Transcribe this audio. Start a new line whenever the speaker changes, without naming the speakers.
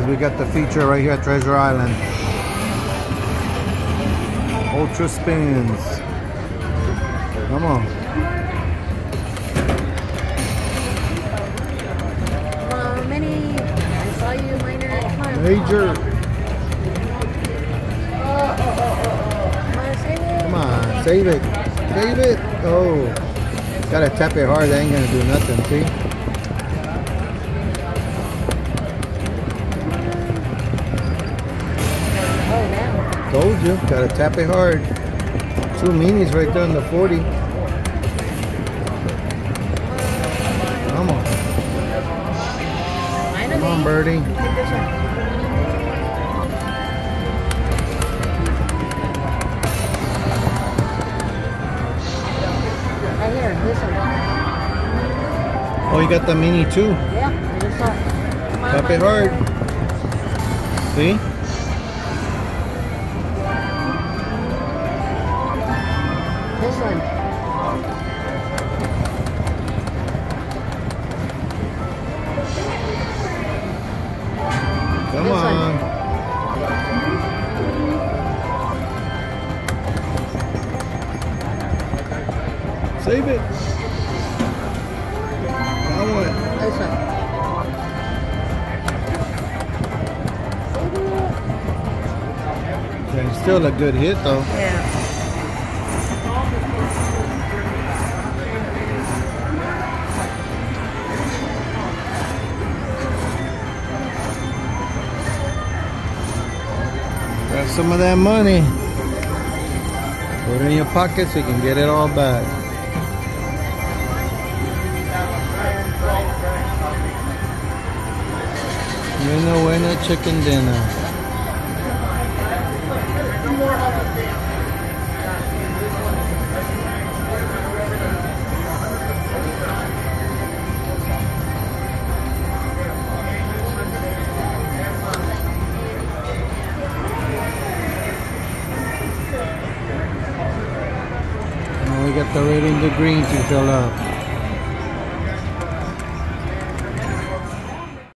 we got the feature right here at Treasure Island. Ultra spins. Come on.
Mini. I saw you, minor. Come on.
Major.
Come on, save it.
Come on, save it. Save it. Oh. Gotta tap it hard, that ain't gonna do nothing, see?
Oh, now.
Told you, gotta tap it hard. 2 minis right there on the 40. Come on. Come on, birdie.
Take this one. Right here, this one.
Oh, you got the mini too.
Yeah, this one. Come on,
Tap it
minor.
hard. See?
This one.
Come
This
on.
one.
Save it. That one.
This one.
Yeah, it's still a good hit though.
Yeah.
Got some of that money. Put it in your pocket so you can get it all back. Winner, chicken dinner. Now we got the red and the green to fill up.